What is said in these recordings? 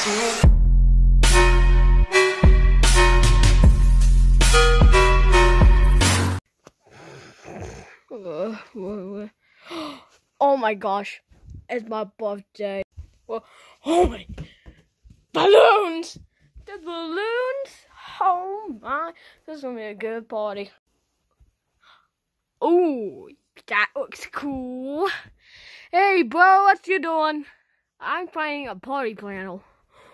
Oh my gosh, it's my birthday. Oh my, balloons! The balloons! Oh my, this is gonna be a good party. Oh, that looks cool. Hey bro, what you doing? I'm playing a party planner.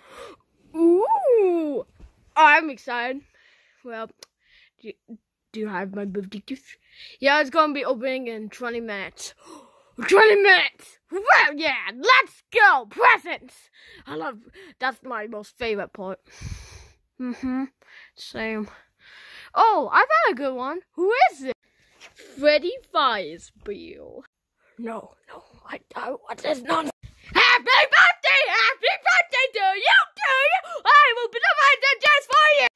Ooh, I'm excited. Well, do you have my birthday gift? Yeah, it's gonna be opening in 20 minutes. 20 minutes! Well, yeah, let's go! Presents! That's my most favorite part. Same. Oh, I've had a good one. Who is it? Freddy Fazbear. No, I don't want this nonsense. Happy birthday! Happy birthday to you! I will be the just for you!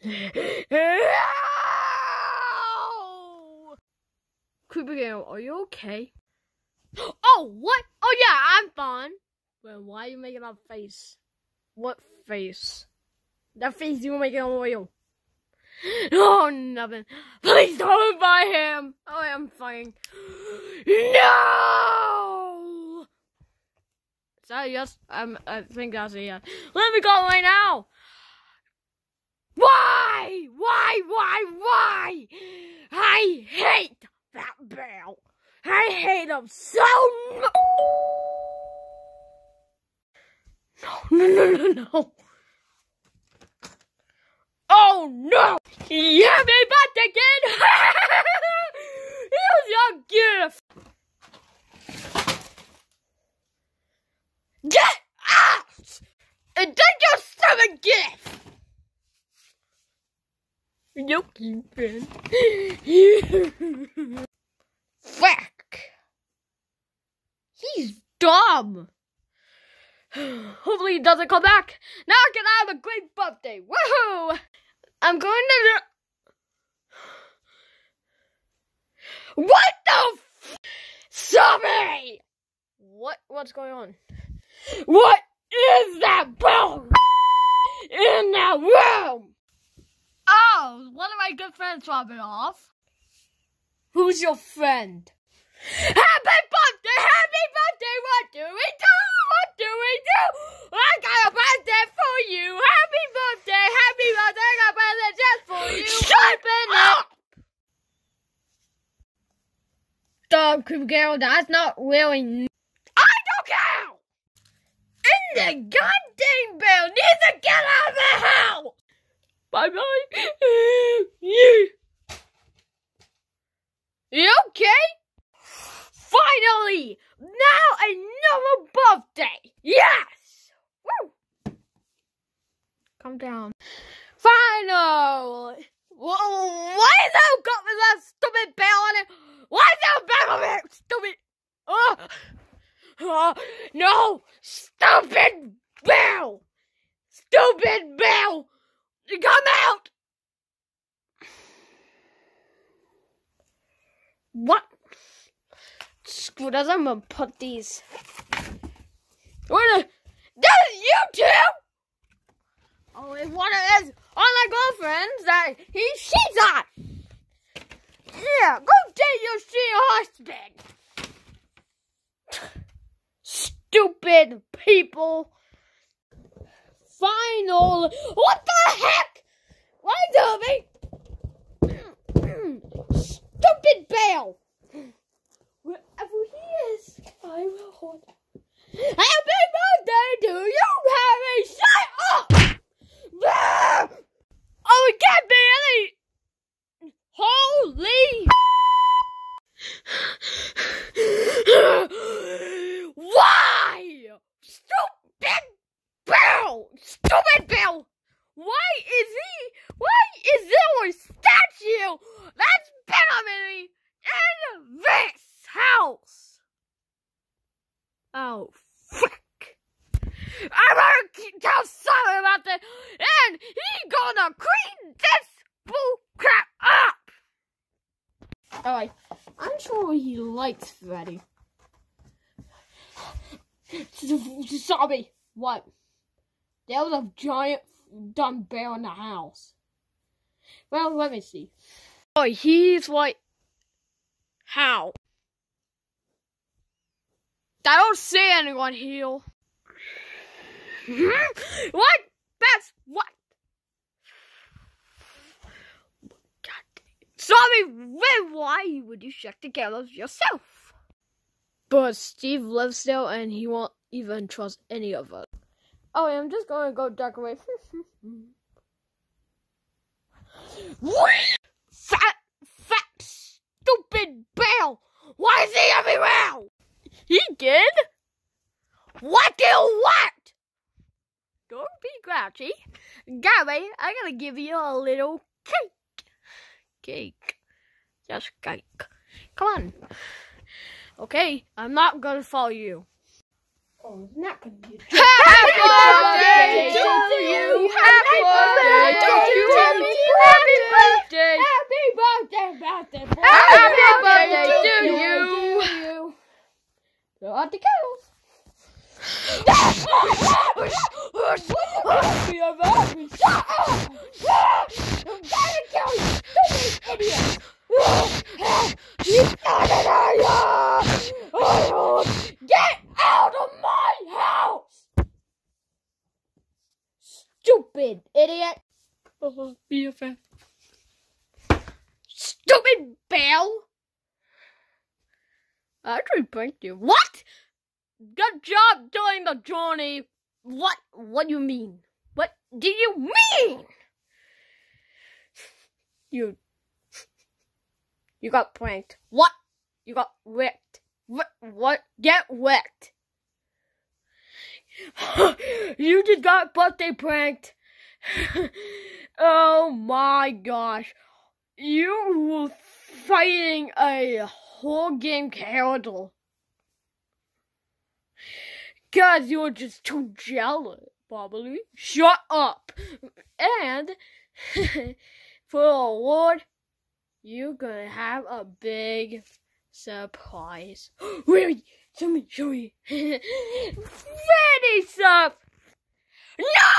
Creepy girl, are you okay? Oh, what? Oh, yeah, I'm fine. Well, why are you making that face? What face? That face you were making on oil. Oh, nothing. Please don't buy him. Oh, I'm fine. No! Is that a yes? I think that's a yes. Let me go right now. Why? I hate that bell. I hate him so much. No. Oh no! Happy birthday, kid! Here's your gift. Get out! And take your stupid gift. Nope, you friend. Fuck! He's dumb! Hopefully he doesn't come back. Now I can have a great birthday. Woohoo! I'm going to... What the f... Sorry! What's going on? What is that bell in that room? Oh, one of my good friends dropped it off. Who's your friend? Happy birthday! Happy birthday! What do we do? I got a birthday for you! Happy birthday! Happy birthday! I got a birthday just for you! Shut up! Stop, creepy girl. That's not really... I don't care! And the goddamn bell needs to get out of the house! Bye-bye. You okay? Finally! Now another birthday! Yes! Woo! Calm down. Finally! Why is that got with that stupid bell on it? Why is that bell on it? Stupid! No! Stupid bell! Stupid bell! Come out! What? Screw this, I'm gonna put these. That is you too? Oh, it's one of his online girlfriends that he cheats on. Yeah, go date your shitty husband. Stupid people. Final. What the heck? Why do me? Stupid bell. Wherever he is, I will hold him. Happy birthday to you, Harry! Shut up! Oh, it can't be any... Holy... Why? Stupid bell! Stupid bell! Why is there a statue that's permanently in this house? Oh, frick. I'm gonna tell Simon about this, and he's gonna clean this bull crap up! Alright, I'm sure he likes Freddy. Zombie, what? There was a giant dumb bear in the house. Well, let me see. Oh, he's like, how? I don't see anyone here. What? That's what? God. Sorry, why would you check the cameras yourself? But Steve lives there and he won't even trust any of us. Oh, I'm just gonna go decorate. Fat, stupid bear! Why is he everywhere? He did? What do you want? Don't be grouchy. Gabby, I gotta give you a little cake. Cake. Just cake. Come on. Okay, I'm not gonna follow you. Oh, it's not gonna be Happy birthday to you! Happy birthday to you! Happy birthday! Happy birthday! Happy birthday to you! Throw out the candles. I'm gonna kill you, stupid idiot! He's not an idiot! Get out of my house! Stupid idiot! BFF. Stupid Belle! I actually pranked you. What? Good job doing the journey. What do you mean? What do you mean? You got pranked. What? You got wrecked. What? Get wrecked. You just got birthday pranked. Oh my gosh. You were fighting a whole game character. Cause you were just too jealous, probably. Shut up. And for a award, you're gonna have a big surprise. Wait, show me. Ready, stuff. No!